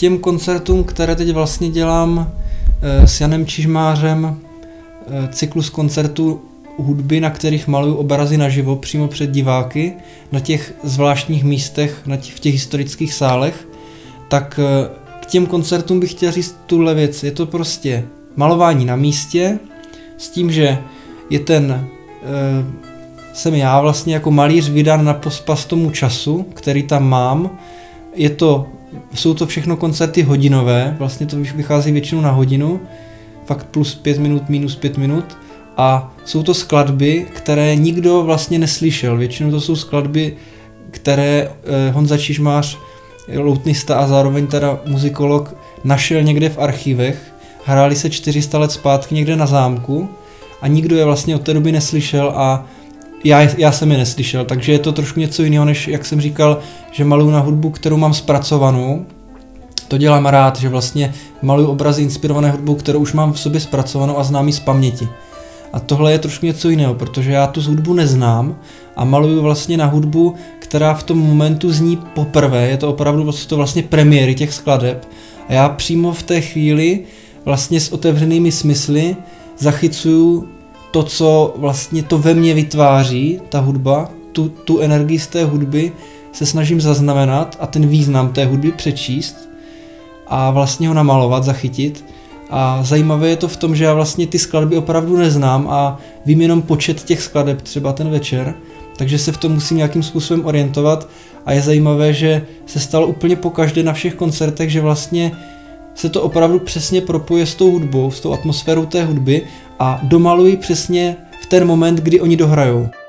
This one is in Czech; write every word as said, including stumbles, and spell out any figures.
těm koncertům, které teď vlastně dělám s Janem Čižmářem, cyklus koncertů hudby, na kterých maluju obrazy naživo přímo před diváky, na těch zvláštních místech, na těch, v těch historických sálech, tak k těm koncertům bych chtěl říct tuhle věc. Je to prostě malování na místě, s tím, že je ten, e, jsem já vlastně jako malíř vydán na pospas tomu času, který tam mám. Je to, jsou to všechno koncerty hodinové, vlastně to vychází většinou na hodinu, fakt plus pět minut, minus pět minut. A jsou to skladby, které nikdo vlastně neslyšel. Většinou to jsou skladby, které eh, Honza Čižmář, loutnista a zároveň teda muzikolog, našel někde v archivech. Hráli se čtyři sta let zpátky někde na zámku a nikdo je vlastně od té doby neslyšel a já, já jsem je neslyšel. Takže je to trošku něco jiného, než jak jsem říkal, že maluju na hudbu, kterou mám zpracovanou. To dělám rád, že vlastně maluju obrazy inspirované hudbou, kterou už mám v sobě zpracovanou a znám ji z paměti. A tohle je trošku něco jiného, protože já tu hudbu neznám a maluju vlastně na hudbu, která v tom momentu zní poprvé. Je to opravdu to vlastně premiéry těch skladeb. A já přímo v té chvíli vlastně s otevřenými smysly zachycuju to, co vlastně to ve mně vytváří, ta hudba, tu, tu energii z té hudby se snažím zaznamenat a ten význam té hudby přečíst a vlastně ho namalovat, zachytit. A zajímavé je to v tom, že já vlastně ty skladby opravdu neznám a vím jenom počet těch skladeb třeba ten večer, takže se v tom musím nějakým způsobem orientovat a je zajímavé, že se stalo úplně pokaždé na všech koncertech, že vlastně se to opravdu přesně propojuje s tou hudbou, s tou atmosférou té hudby a domaluji přesně v ten moment, kdy oni dohrajou.